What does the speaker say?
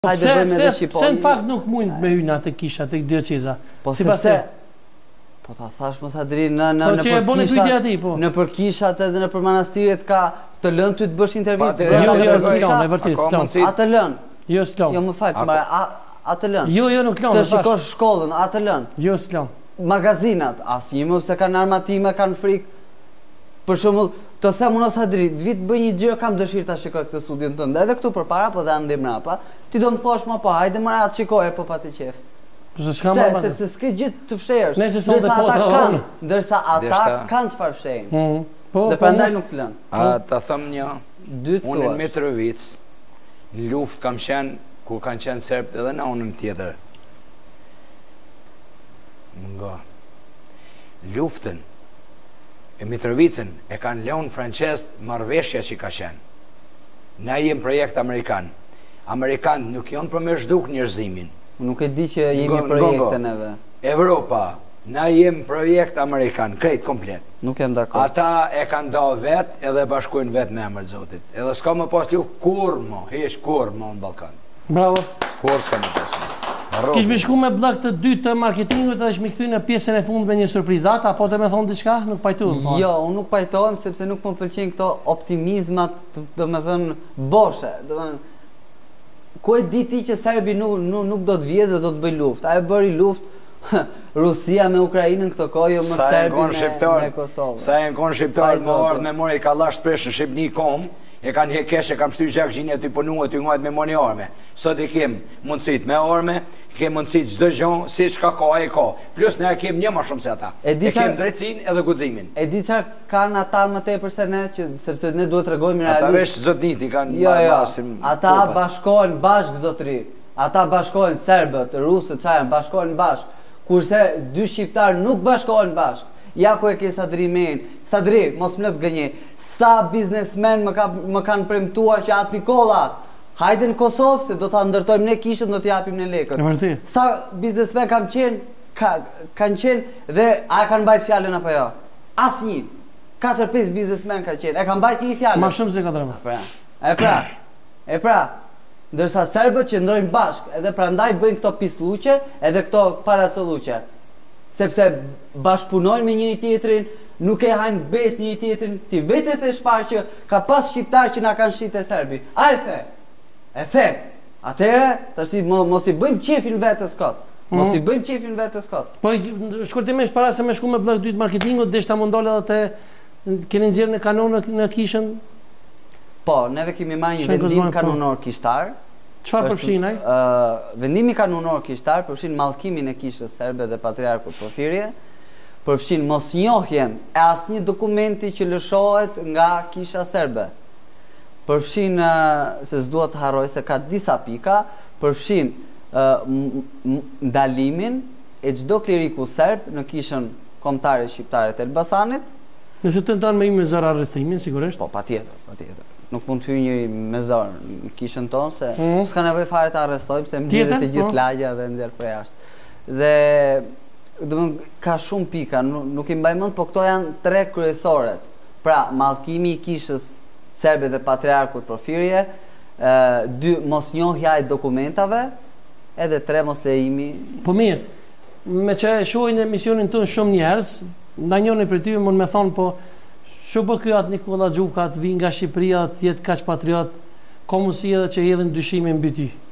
Pse në fakt nuk mund me hyna të kisha, të dioceza? Po sepse, po ta thash mos Adri, në për kishat edhe në për manastiret ka të lënë ty të bësh intervistë. A të lënë? Jo, s'lon. Jo, më fal, a të lënë? Jo, nuk lënë. Të shikosh shkollën, a të lënë? Jo, s'lon. Magazinat, asnjë më se kanë armatime, kanë frikë. Për shembull, të them unë Adri, vit bëj një gjë, kam dëshirë ta shikoj këtë studion tënd, edhe këtu përpara, po dhe ande mrapa. Ti do më thosh më po, hajde më atë shikoje po pa të qef. Sepse s'ke gjithë të fshehësh. Ndërsa ata kanë çfarë fshejnë. Dhe prandaj nuk të lënë. Ta them një, unë në Mitrovic, në luftë kam qenë, kur kanë qenë serbët edhe në anën tjetër. Nga luftën e Mitrovicën e kanë lënë francezët marrëveshja që ka qenë. Na jemi projekt amerikan. Amerikanë nuk janë për me zhduk njerëzimin. Nuk e di që jemi projekte neve. Evropa, na jemi projekt amerikan, krejt komplet. Nuk jam dakord. Ata e kanë da vetë edhe bashkojnë vetë me emër Zotit. Edhe s'ka më pas lu kur më, hesh kur më në Ballkan. Bravo. Kur s'ka më pas. Kish me shku me blok të dytë të marketingut edhe shmi këthy në pjesën e fund me një surprizat, apo të me thonë diçka? Nuk pajtuam. Jo, unë nuk pajtohem sepse nuk më pëlqen këto optimizmat, do me thënë boshe. Ku e di ti që Serbi nuk do të vje dhe do të bëj luftë? A e bëri luftë Rusia me Ukrainën këto kohë, jo më Serbi me Kosovë. Sa e në konë shqiptarë më orë me mori ka lasht presh në Shqipni kom, e kanë hekesh, e kam shty gjak gjinje të punu e të ngojt me moni arme. Sot e kem mundësit me arme, kem mundësit çdo gjë, si çka ka e ka. Plus ne e kem një më shumë se ata. E kem drejtësinë edhe guximin. E di çfarë kanë ata më tepër se ne, sepse ne duhet t'rregojmë realisht. Ata vesh zotniti kanë masim. Ata bashkohen bashkë zotëri. Ata bashkohen serbët, rusët, çajën bashkohen bashkë. Kurse dy shqiptar nuk bashkohen bashkë. Ja ku e ke Sadri men. Sadri, mos më lë të gënjej. Sa biznesmen më kanë premtuar që atë Nikolla, hajde në Kosovë se do ta ndërtojmë ne kishën, do t'i japim ne lekët. Sa biznesmen kanë qenë dhe a kanë mbajt fjalën apo jo? Asnjë. 4-5 biznesmen kanë qenë. E kanë mbajt një fjalë. Ma shumë se 4. E pra. Ndërsa serbët qëndrojnë bashkë, edhe prandaj bëjnë këto pisluqe, edhe këto paracolluqe. Sepse bashkëpunojnë me njëri tjetrin, nuk e hajnë bes njëri tjetrin, ti vetë e shpar që ka pas shqiptar që na kanë shite serbi. A e the? E the. Atëre, tash mos i bëjmë qefin vetës kot. Mos i bëjmë qefin vetës kot. Po shkurtimisht para se me shku me blok dytë marketingut, deshta mundole edhe te keni nxjerrë në kanon në kishën? Po, neve kemi marrë një vendim kanonor kishtar. Çfarë përfshin ai? Vendimi kanonor kishtar përfshin mallkimin e kishës serbe dhe patriarkut Porfirie, përfshin mosnjohjen e asnjë dokumenti që lëshohet nga kisha serbe. Përfshin se s'dua të harroj se ka disa pika, përfshin ndalimin e çdo kleriku serb në kishën kombëtare shqiptare të Elbasanit. Nëse tenton me me zor arrestimin, sigurisht. Po, patjetër. Nuk mund të hyjë njëri me zor në kishën tonë se s'ka nevojë fare të arrestojmë se mbledhet të gjithë lagja dhe nxjerr për jashtë. Dhe domethënë ka shumë pika, nuk i mbaj mend, po këto janë 3 kryesoret. Pra, mallkimi i kishës serbe dhe patriarkut Porfirie, 2 mosnjohja e dokumentave, edhe 3 moslejimi. Po mirë. Me që e shohin emisionin tonë shumë njerëz, ndonjëri prej tyre mund me thonë po Shu po ky atë Nikolla Xhuka të vinë nga Shqipëria, të jetë kaq patriot, ka mundësi edhe që hedhin dyshime mbi ty.